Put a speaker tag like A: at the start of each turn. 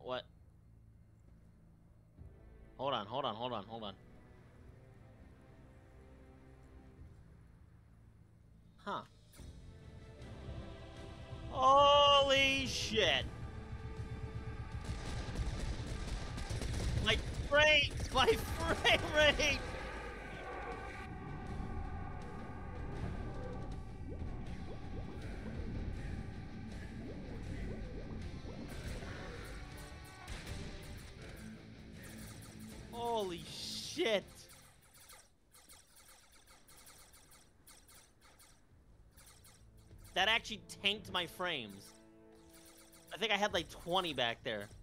A: What? Hold on, hold on, hold on, hold on. Huh. Holy shit! My frames! My frame rate! Holy shit! That actually tanked my frames. I think I had like 20 back there.